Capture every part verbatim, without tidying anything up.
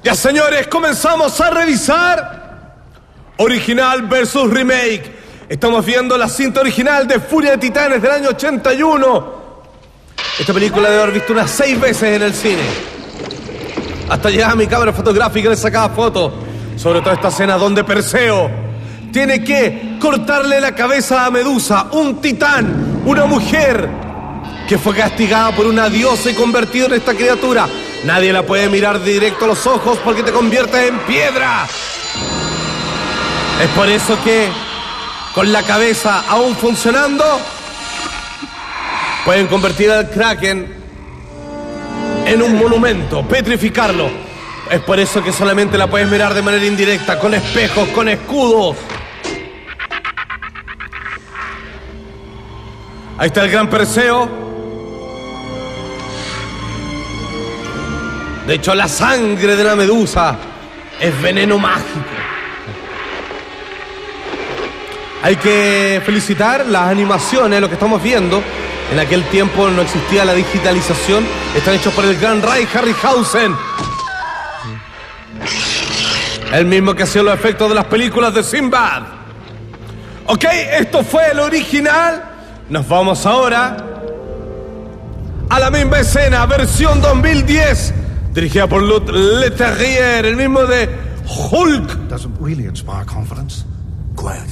Ya, señores, comenzamos a revisar original versus remake. Estamos viendo la cinta original de Furia de Titanes del año ochenta y uno. Esta película debe haber visto unas seis veces en el cine. Hasta llegaba mi cámara fotográfica y le sacaba fotos. Sobre todo esta escena donde Perseo tiene que cortarle la cabeza a Medusa, un titán, una mujer que fue castigada por una diosa y convertido en esta criatura. Nadie la puede mirar directo a los ojos porque te conviertes en piedra. Es por eso que, con la cabeza aún funcionando, pueden convertir al Kraken en un monumento, petrificarlo. Es por eso que solamente la puedes mirar de manera indirecta, con espejos, con escudos. Ahí está el gran Perseo. De hecho, la sangre de la Medusa es veneno mágico. Hay que felicitar las animaciones, lo que estamos viendo. En aquel tiempo no existía la digitalización. Están hechos por el gran Ray Harryhausen, el mismo que hacía los efectos de las películas de Sinbad. Ok, esto fue el original. Nos vamos ahora a la misma escena, versión dos mil diez, dirigida por Lut Leterrier, el mismo de Hulk. Doesn't really inspire confidence. Quiet.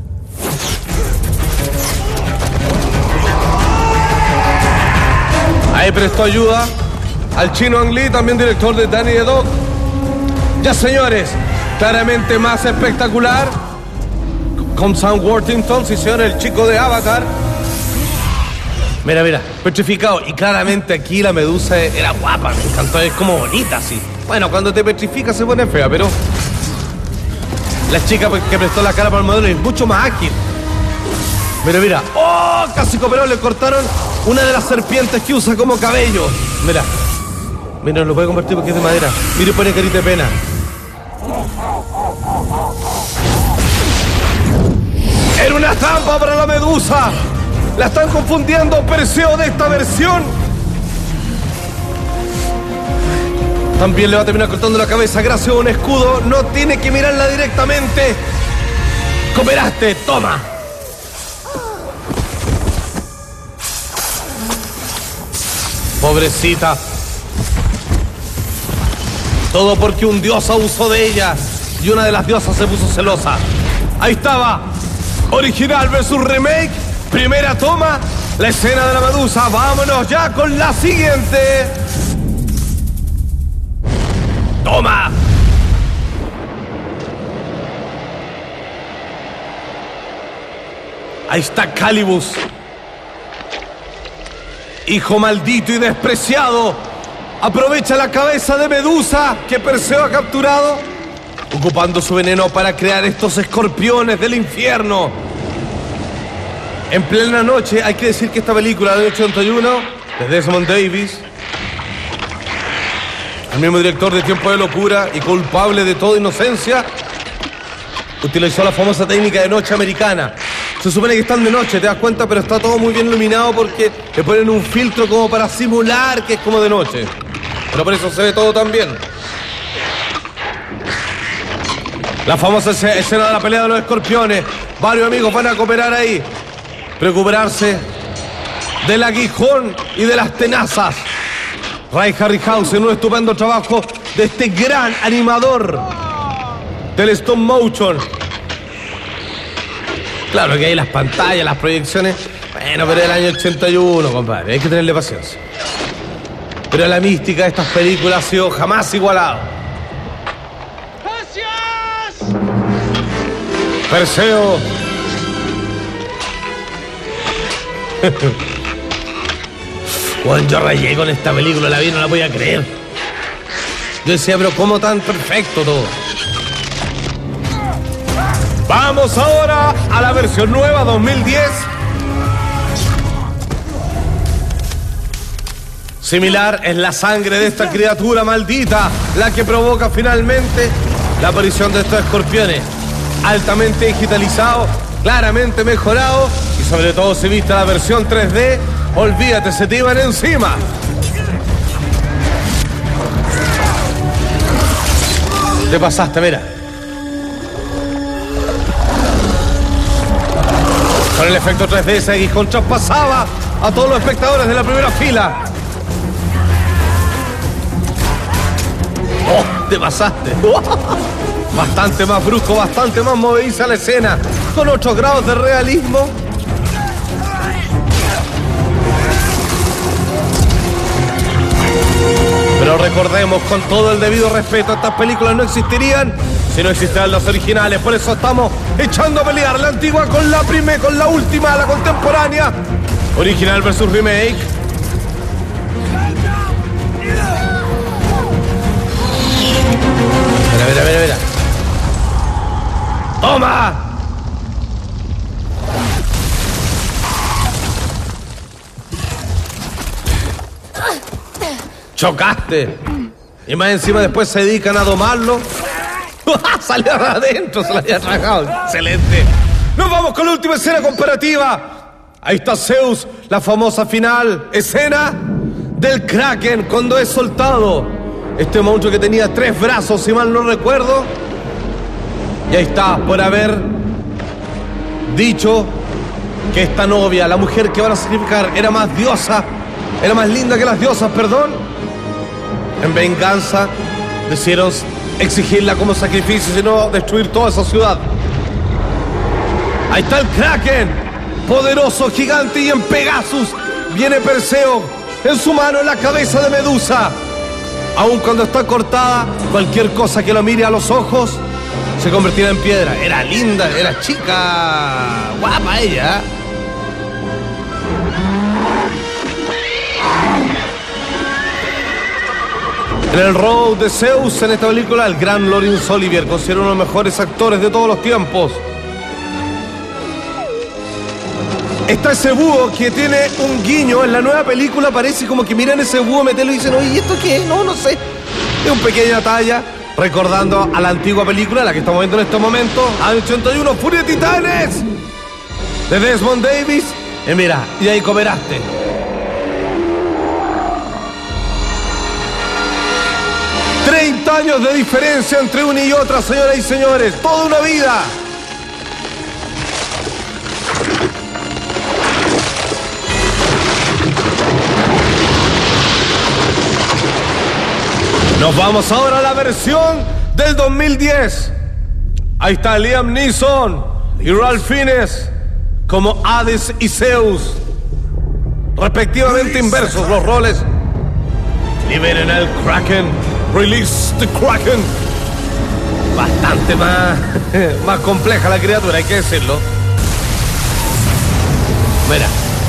Ahí prestó ayuda al chino Ang Lee, también director de Danny the Dog. Ya, señores, claramente más espectacular con Sam Worthington, sí señor, el chico de Avatar. Mira, mira, petrificado. Y claramente aquí la Medusa era guapa, me encantó, es como bonita así. Bueno, cuando te petrifica se pone fea, pero la chica que prestó la cara para el modelo es mucho más ágil. Mira, mira, ¡oh! Casi cooperó, le cortaron una de las serpientes que usa como cabello. Mira, mira, no lo puede convertir porque es de madera. Mira, pone carita de pena. Era una trampa para la Medusa. La están confundiendo. Perseo de esta versión también le va a terminar cortando la cabeza gracias a un escudo. No tiene que mirarla directamente. Cooperaste, toma. Pobrecita. Todo porque un dios abusó de ella y una de las diosas se puso celosa. Ahí estaba. Original versus remake. Primera toma, la escena de la Medusa. Vámonos ya con la siguiente. Toma. Ahí está Calibus, hijo maldito y despreciado. Aprovecha la cabeza de Medusa que Perseo ha capturado, ocupando su veneno para crear estos escorpiones del infierno. En plena noche, hay que decir que esta película del ochenta y uno, de Desmond Davis, el mismo director de Tiempo de Locura y culpable de toda inocencia, utilizó la famosa técnica de noche americana. Se supone que están de noche, te das cuenta, pero está todo muy bien iluminado porque le ponen un filtro como para simular que es como de noche. Pero por eso se ve todo tan bien. La famosa escena de la pelea de los escorpiones. Varios amigos van a cooperar ahí. Recuperarse del aguijón y de las tenazas. Ray Harryhausen, un estupendo trabajo de este gran animador del stop motion. Claro que hay las pantallas, las proyecciones. Bueno, pero es el año ochenta y uno, compadre. Hay que tenerle paciencia. Pero la mística de estas películas ha sido jamás igualada. Perseo. Bueno, yo rayé con esta película, la vi, no la podía creer. Yo decía, pero ¿cómo tan perfecto todo? Vamos ahora a la versión nueva dos mil diez. Similar es la sangre de esta criatura maldita la que provoca finalmente la aparición de estos escorpiones. Altamente digitalizado, claramente mejorado y sobre todo si viste la versión tres D, olvídate, se te iban encima. Te pasaste, mira. Con el efecto tres D ese aguijón traspasaba a todos los espectadores de la primera fila. ¡Oh! Te pasaste. Bastante más brusco, bastante más movediza la escena, con otros grados de realismo. Pero recordemos, con todo el debido respeto, estas películas no existirían si no existieran las originales. Por eso estamos echando a pelear la antigua con la primera, con la última, la contemporánea. Original versus remake. Mira, mira, mira, mira. ¡Toma! Chocaste. Y más encima después se dedican a domarlo. Salió de adentro, se lo había tragado. Excelente. Nos vamos con la última escena comparativa. Ahí está Zeus, la famosa final escena del Kraken cuando es soltado. Este monstruo que tenía tres brazos, si mal no recuerdo. Y ahí está, por haber dicho que esta novia, la mujer que van a sacrificar, era más diosa, era más linda que las diosas, perdón. En venganza, decidieron exigirla como sacrificio, sino destruir toda esa ciudad. Ahí está el Kraken, poderoso, gigante, y en Pegasus viene Perseo, en su mano la cabeza de Medusa. Aun cuando está cortada, cualquier cosa que lo mire a los ojos se convertirá en piedra. Era linda, era chica, guapa ella. En el rol de Zeus en esta película, el gran Laurence Olivier, considerado uno de los mejores actores de todos los tiempos. Está ese búho que tiene un guiño en la nueva película, parece como que miran ese búho, meterlo y dicen, oye, ¿y esto qué? No, no sé. Es una pequeña talla, recordando a la antigua película, la que estamos viendo en estos momentos, año ochenta y uno, Furia de Titanes, de Desmond Davis. Y mira, y ahí cooperaste. treinta años de diferencia entre una y otra, señoras y señores. Toda una vida. Nos vamos ahora a la versión del dos mil diez. Ahí está Liam Neeson y Ralph Fiennes como Hades y Zeus, respectivamente inversos los roles. Liberen al Kraken. Release the Kraken. Bastante más, más compleja la criatura, hay que decirlo. Mira.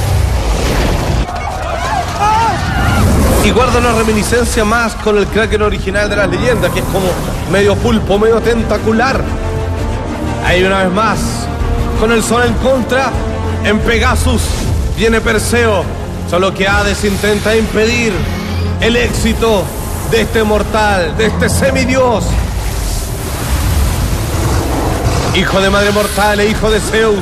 Y guarda una reminiscencia más con el Kraken original de las leyendas, que es como medio pulpo, medio tentacular. Ahí una vez más, con el sol en contra, en Pegasus viene Perseo, solo que Hades intenta impedir el éxito de este mortal, de este semidios, hijo de madre mortal e hijo de Zeus.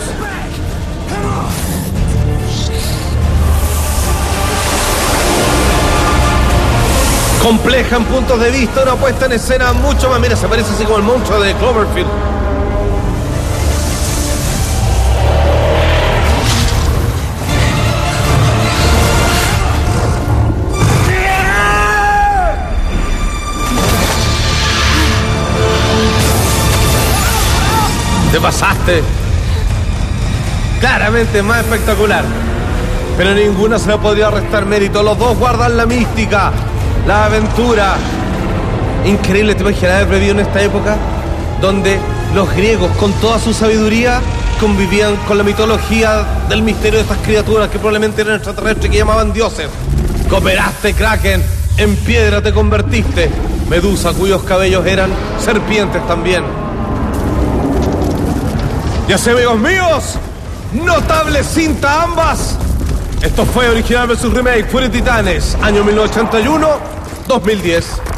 Compleja en puntos de vista, una puesta en escena mucho más, mira, se parece así como el monstruo de Cloverfield. Te pasaste. Claramente más espectacular, pero ninguna se le podría restar mérito. Los dos guardan la mística, la aventura. Increíble, ¿te imaginas haber vivido en esta época donde los griegos, con toda su sabiduría, convivían con la mitología del misterio de estas criaturas que probablemente eran extraterrestres, que llamaban dioses? Cooperaste, Kraken, en piedra te convertiste. Medusa, cuyos cabellos eran serpientes también. Y así, amigos míos, notable cinta ambas. Esto fue Original versus Remake, Furia de Titanes, año mil novecientos ochenta y uno, dos mil diez.